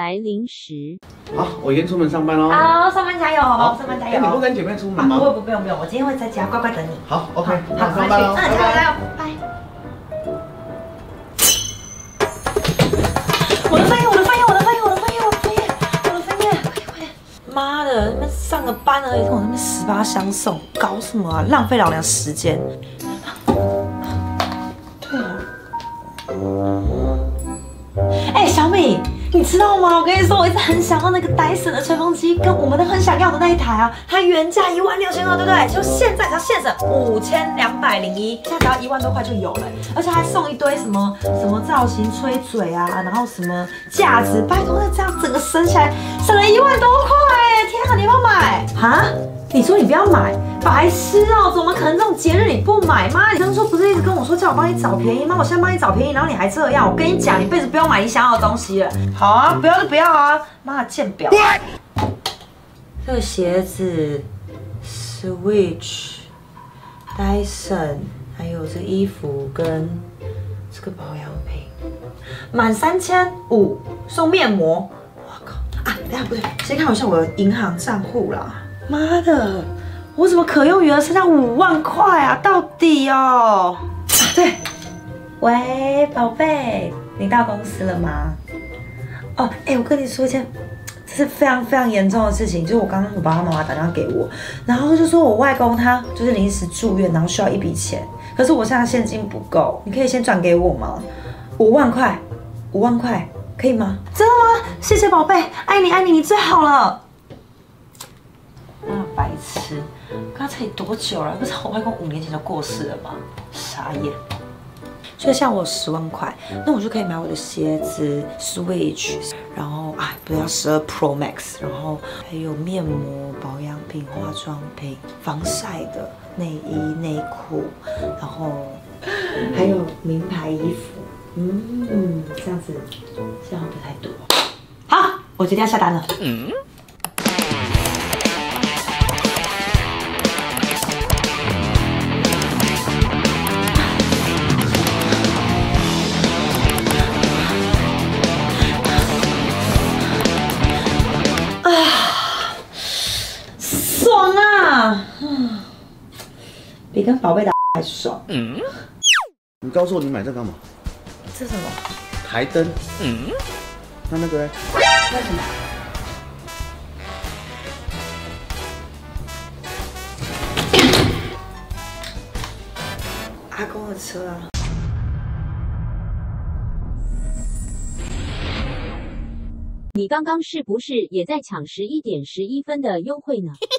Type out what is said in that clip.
来零食。 好，我先出门上班喽。 好，上班加油，好不好？上班加油。 你不跟姐妹出门吗？ 不用，我今天会在家乖乖等你。 好 ，OK， 好， 上班喽。 加油，拜。我的翻页，快点！妈的，他们上个班而已，跟我那边18相送，搞什么啊？浪费老娘时间。对啊。哎，小米，你知道吗？我跟你说，我一直很想要那个Dyson的吹风机，跟我们都很想要的那一台啊，它原价16200，对不对？就现在只要现省5201，现在只要1万多块就有了，而且还送一堆什么造型吹嘴啊，然后什么架子，拜托，那这样整个省起来省了1万多块哎！天啊，你要不要买啊？你说你不要买，白痴哦！怎么可能这种节日你不买？妈，你当初不是一直跟我说叫我帮你找便宜吗？我现在帮你找便宜，然后你还这样，我跟你讲，你辈子不用买你想要的东西了。好啊，不要就不要啊！妈的贱婊！这个鞋子 ，Switch、Dyson， 还有这衣服跟这个保养品，满3500送面膜。我靠！啊，等下不对，先看一下我的银行账户啦。妈的，我怎么可用余额剩下5万块啊？到底哦？对，喂，宝贝，你到公司了吗？哦，哎，我跟你说一件，这是非常严重的事情，就是我刚刚我爸爸妈妈打电话给我，然后就说我外公他就是临时住院，然后需要一笔钱，可是我现在现金不够，你可以先转给我吗？5万块，5万块，可以吗？真的吗？谢谢宝贝，爱你，你最好了。白痴，刚才多久了？不是我外公5年前就过世了吗？傻眼。所以像我10万块，那我就可以买我的鞋子、Switch， 然后不是要12 Pro Max， 然后还有面膜、保养品、化妆品、防晒的内衣、内裤，然后还有名牌衣服。这样子这样会不会太多？好，我决定要下单了。爽啊！比跟宝贝打还爽。 你告诉我你买这干嘛？ 这是什么？ 台灯。那个呢？ 那什么？阿公的车啊。 你刚刚是不是也在抢11点11分的优惠呢？